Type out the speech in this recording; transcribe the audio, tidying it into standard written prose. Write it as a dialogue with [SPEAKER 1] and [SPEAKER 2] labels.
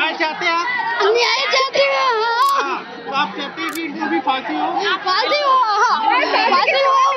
[SPEAKER 1] न्याय चाहते हैं आप?
[SPEAKER 2] न्याय चाहते हैं।
[SPEAKER 1] तो आप चाहते हैं कि इनको भी फांसी हो?
[SPEAKER 2] फांसी हो, फांसी हो।